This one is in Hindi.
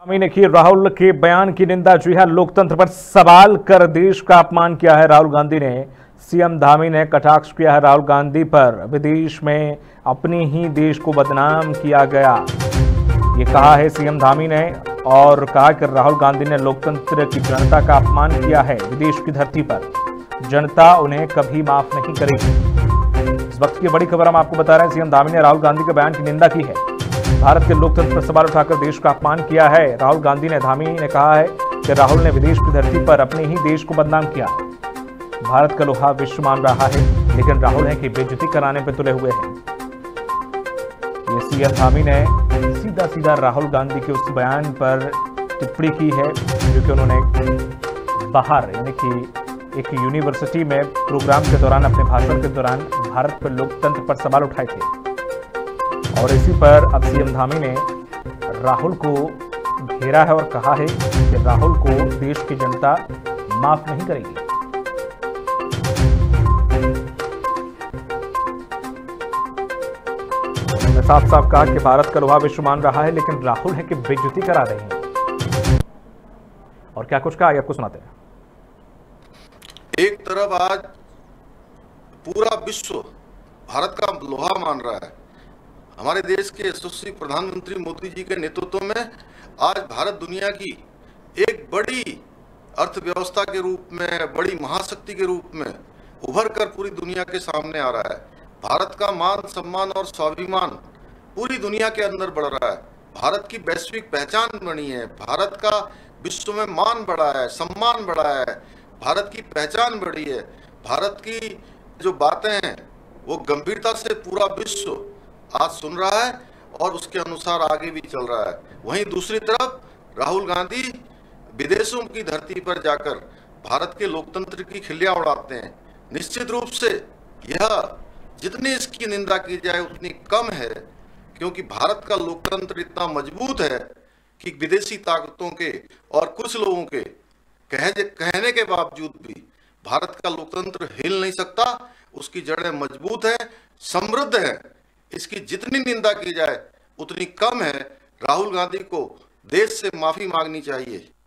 धामी ने की राहुल के बयान की निंदा। जी हां, लोकतंत्र पर सवाल कर देश का अपमान किया है राहुल गांधी ने। सीएम धामी ने कटाक्ष किया है राहुल गांधी पर। विदेश में अपने ही देश को बदनाम किया गया, ये कहा है सीएम धामी ने। और कहा कि राहुल गांधी ने लोकतंत्र की जनता का अपमान किया है विदेश की धरती पर। जनता उन्हें कभी माफ नहीं करेगी। इस वक्त की बड़ी खबर हम आपको बता रहे हैं। सीएम धामी ने राहुल गांधी के बयान की निंदा की है। भारत के लोकतंत्र पर सवाल उठाकर देश का अपमान किया है राहुल गांधी ने। धामी ने कहा है कि राहुल ने विदेश की धरती पर अपने ही देश को बदनाम किया। भारत का लोहा विश्व मान रहा है, लेकिन राहुल है कि बेइज्जती कराने पर तुले हुए हैं। ये सीएम धामी ने सीधा सीधा राहुल गांधी के उस बयान पर टिप्पणी की है जो कि उन्होंने बाहर यानी कि एक यूनिवर्सिटी में प्रोग्राम के दौरान अपने भाषण के दौरान भारत पर लोकतंत्र पर सवाल उठाए थे। और इसी पर अब सीएम धामी ने राहुल को घेरा है और कहा है कि राहुल को देश की जनता माफ नहीं करेगी। उन्होंने साफ साफ कहा कि भारत का लोहा विश्व मान रहा है, लेकिन राहुल है कि बेइज्जती करा रहे हैं। और क्या कुछ कहा आपको सुनाते हैं। एक तरफ आज पूरा विश्व भारत का लोहा मान रहा है। हमारे देश के यशस्वी प्रधानमंत्री मोदी जी के नेतृत्व में आज भारत दुनिया की एक बड़ी अर्थव्यवस्था के रूप में, बड़ी महाशक्ति के रूप में उभर कर पूरी दुनिया के सामने आ रहा है। भारत का मान सम्मान और स्वाभिमान पूरी दुनिया के अंदर बढ़ रहा है। भारत की वैश्विक पहचान बनी है। भारत का विश्व में मान बढ़ा है, सम्मान बढ़ा है, भारत की पहचान बढ़ी है। भारत की जो बातें हैं वो गंभीरता से पूरा विश्व आज सुन रहा है और उसके अनुसार आगे भी चल रहा है। वहीं दूसरी तरफ राहुल गांधी विदेशों की धरती पर जाकर भारत के लोकतंत्र की खिल्लियां उड़ाते हैं। निश्चित रूप से यह जितनी इसकी निंदा की जाए उतनी कम है, क्योंकि भारत का लोकतंत्र इतना मजबूत है कि विदेशी ताकतों के और कुछ लोगों के कहने के बावजूद भी भारत का लोकतंत्र हिल नहीं सकता। उसकी जड़ें मजबूत है, समृद्ध है। इसकी जितनी निंदा की जाए उतनी कम है। राहुल गांधी को देश से माफी मांगनी चाहिए।